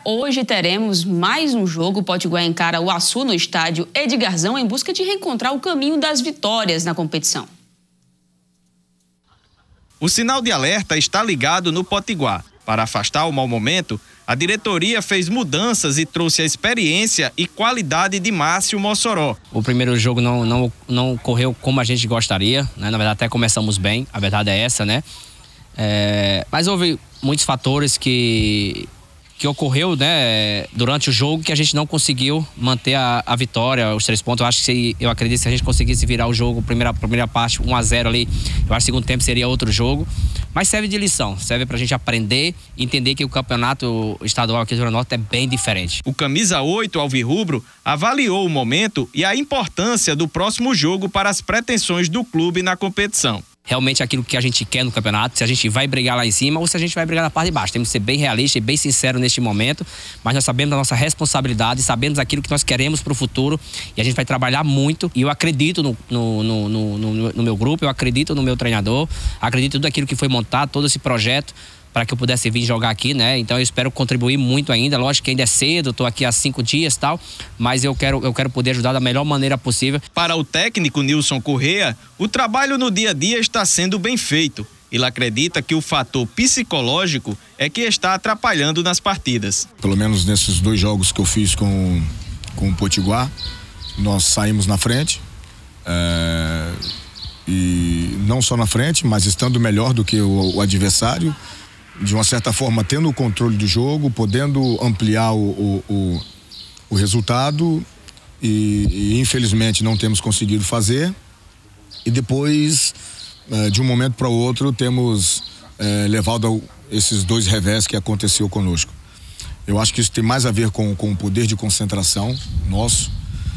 hoje teremos mais um jogo. O Potiguar encara o Açu no estádio Edgarzão em busca de reencontrar o caminho das vitórias na competição. O sinal de alerta está ligado no Potiguar. Para afastar o mau momento, a diretoria fez mudanças e trouxe a experiência e qualidade de Márcio Mossoró. O primeiro jogo não correu como a gente gostaria, né? Na verdade, até começamos bem, a verdade é essa, né? Mas houve muitos fatores que ocorreu, né, durante o jogo que a gente não conseguiu manter a vitória, os 3 pontos. Eu acredito que se a gente conseguisse virar o jogo, primeira parte 1-0 ali, eu acho que o segundo tempo seria outro jogo. Mas serve de lição, serve pra gente aprender e entender que o campeonato estadual aqui do Rio Grande do Norte é bem diferente. O camisa 8 alvirrubro avaliou o momento e a importância do próximo jogo para as pretensões do clube na competição. Realmente aquilo que a gente quer no campeonato, se a gente vai brigar lá em cima ou se a gente vai brigar na parte de baixo. Temos que ser bem realista e bem sincero neste momento, mas nós sabemos da nossa responsabilidade, sabemos aquilo que nós queremos para o futuro e a gente vai trabalhar muito. E eu acredito no meu grupo, eu acredito no meu treinador, acredito em tudo aquilo que foi montado, todo esse projeto para que eu pudesse vir jogar aqui, né? Então eu espero contribuir muito ainda. Lógico que ainda é cedo, estou aqui há 5 dias e tal, mas eu quero poder ajudar da melhor maneira possível. Para o técnico Nilson Correa, o trabalho no dia a dia está sendo bem feito. Ele acredita que o fator psicológico é que está atrapalhando nas partidas. Pelo menos nesses 2 jogos que eu fiz com o Potiguar, nós saímos na frente. E não só na frente, mas estando melhor do que o adversário. De uma certa forma, tendo o controle do jogo, podendo ampliar o resultado e infelizmente não temos conseguido fazer. E depois, de um momento para o outro, temos levado esses 2 revés que aconteceu conosco. Eu acho que isso tem mais a ver com o poder de concentração nosso.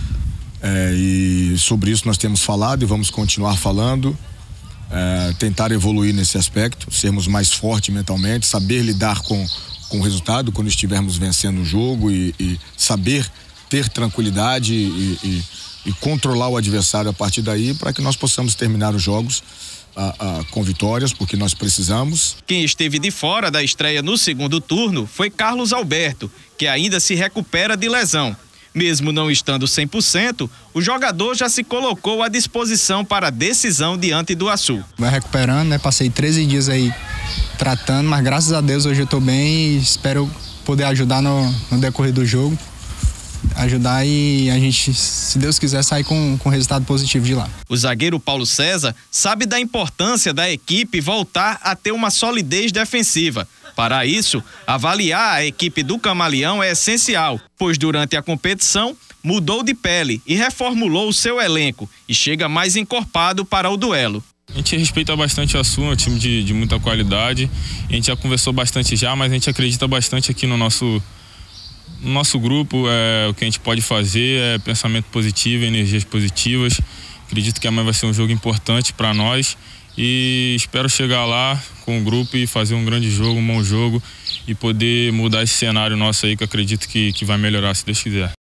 E sobre isso nós temos falado e vamos continuar falando. Tentar evoluir nesse aspecto, sermos mais fortes mentalmente, saber lidar com o resultado quando estivermos vencendo o jogo e saber ter tranquilidade e controlar o adversário a partir daí para que nós possamos terminar os jogos com vitórias, porque nós precisamos. Quem esteve de fora da estreia no segundo turno foi Carlos Alberto, que ainda se recupera de lesão. Mesmo não estando 100%, o jogador já se colocou à disposição para a decisão diante do Açu. Vai recuperando, né? Passei 13 dias aí tratando, mas graças a Deus hoje eu tô bem e espero poder ajudar no decorrer do jogo. Ajudar e a gente, se Deus quiser, sair com resultado positivo de lá. O zagueiro Paulo César sabe da importância da equipe voltar a ter uma solidez defensiva. Para isso, avaliar a equipe do Camaleão é essencial, pois durante a competição mudou de pele e reformulou o seu elenco e chega mais encorpado para o duelo. A gente respeita bastante o Açu, é um time de muita qualidade. A gente já conversou bastante já, mas a gente acredita bastante aqui no nosso grupo. O que a gente pode fazer é pensamento positivo, energias positivas. Acredito que amanhã vai ser um jogo importante para nós e espero chegar lá com o grupo e fazer um grande jogo, um bom jogo e poder mudar esse cenário nosso aí, que eu acredito que vai melhorar, se Deus quiser.